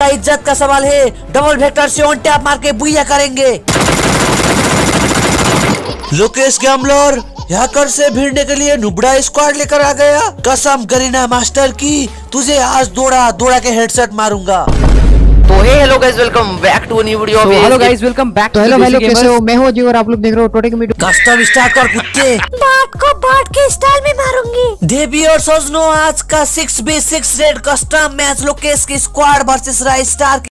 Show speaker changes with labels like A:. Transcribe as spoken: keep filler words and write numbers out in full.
A: इज्जत का सवाल है। डबल वेक्टर से ऑन टैप मार के बुइया करेंगे। लोकेश गैम्बलर हैकर से भिड़ने के लिए नुबड़ा स्क्वाड लेकर आ गया। कसम गरीना मास्टर की, तुझे आज दौड़ा दौड़ा के हेडसेट मारूंगा।
B: तो hey hello guys, welcome back to new video.
C: Hello guys, welcome back to hello hello कैसे हो? मैं हूं जी और आप लोग देख रहे हो टोटे कमेडी।
A: कस्टम स्टार्ट कर कुत्ते।
D: बाट को बाट के स्टाइल में मारूंगी।
A: देवी और सजनो, आज का six B six red custom match Lokesh की स्क्वाड वर्सेस राइस्टार।